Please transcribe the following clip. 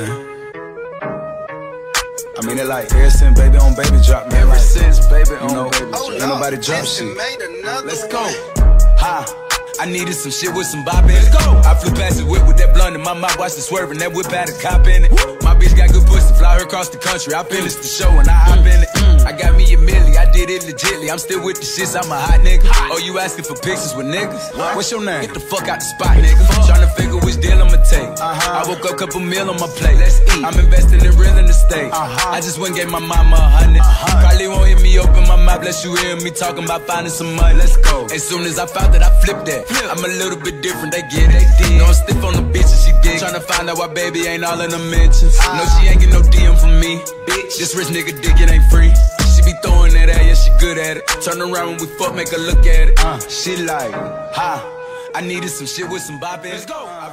man. I mean it like ever since baby on baby drop, man. Ever since baby on baby drop, drop. ain't nobody drop shit. Let's go. Ha. I needed some shit with some bop in it. Let's go. I flew past the whip with that blunt in my mouth, watched it swerving. That whip had a cop in it. My bitch got good pussy, fly her across the country. I finished the show and I hop in it. I got me a milli, I did it legitly. I'm still with the shits, I'm a hot nigga. Oh, you asking for pictures with niggas? What's your name? Get the fuck out the spot, nigga. Tryna figure which deal I'ma take. I woke up, couple meal on my plate. Let's eat. I'm investing in real estate. I just went and gave my mama 100. Probably won't hear me open my mouth, bless you hear me talking about finding some money. Let's go. As soon as I found that, I flipped that. I'm a little bit different, they get it. No, I'm stiff on the bitch and she dig. Tryna find out why baby ain't all in the mentions. No, she ain't get no DM from me. Bitch, this rich nigga dick, it ain't free. She be throwing that at, yeah, she good at it. Turn around when we fuck, make her look at it. She like, ha, I needed some shit with some bop in it. Let's go.